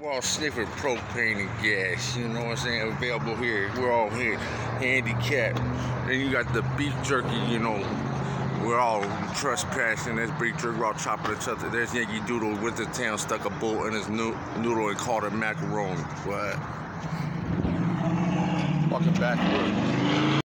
all sniffing propane and gas, you know what I'm saying, available here. We're all here, Handycap. Then you got the beef jerky, you know. We're all trespassing. There's beef jerky, we're all chopping each other. There's Yankee Doodle with the town stuck a bolt in his noodle and called it macaroni. What? Walking backward.